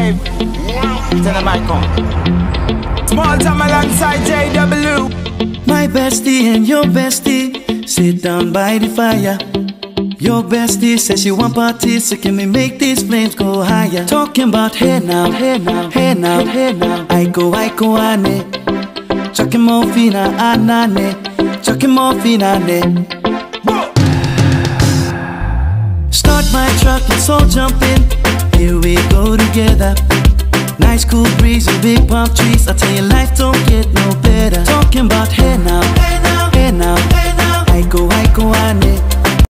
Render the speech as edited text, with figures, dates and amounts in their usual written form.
wave. Tell them I come. Small time alongside JW. My bestie and your bestie sit down by the fire. Your bestie says she want parties, so can we make these flames go higher? Talking about hey now, hey now, hey now, hey now. I go ane. Chucking morphina anane. Chucking morphina ne. Start my truck, let's all jump in. Here we go together. Nice cool breeze and big palm trees. I tell you, life don't get no better. Talking about hey now, hey now, hey now, hey now. I go ane.